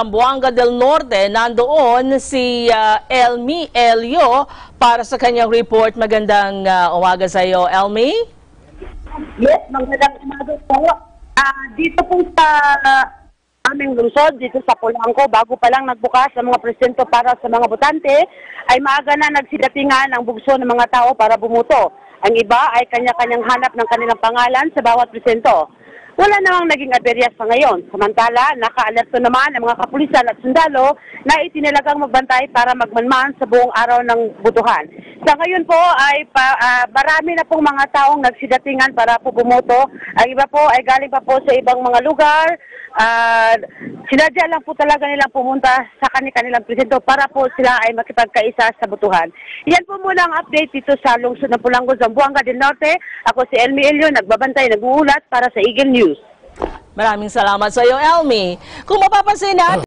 Zamboanga del Norte. Nandoon si Elmi Elio para sa kanyang report. Magandang umaga sa iyo, Elmi. Yes, magandang umaga po. Dito po sa aming lungsod, dito sa Polanco, bago pa lang nagbukas ang mga presinto para sa mga botante, ay maaga na nagsidatingan ang bugso ng mga tao para bumuto. Ang iba ay kanya-kanyang hanap ng kanilang pangalan sa bawat presinto. Wala namang naging aberyas sa ngayon. Samantala, naka-alerto naman ang mga kapulisan at sundalo na itinilagang magbantay para magmanman sa buong araw ng butuhan. Sa ngayon po ay marami na pong mga taong nagsidatingan para po bumoto. Ang iba po ay galing pa po sa ibang mga lugar. Sinadya lang po talaga nilang pumunta sa kanilang presinto para po sila ay makipagkaisa sa butuhan. Yan po muna ang update dito sa lungsod ng Polanco, Zamboanga del Norte. Ako si Elmi Elio, nagbabantay, nag-uulat para sa Eagle News. Maraming salamat sa iyo, Elmi. Kung mapapansin natin,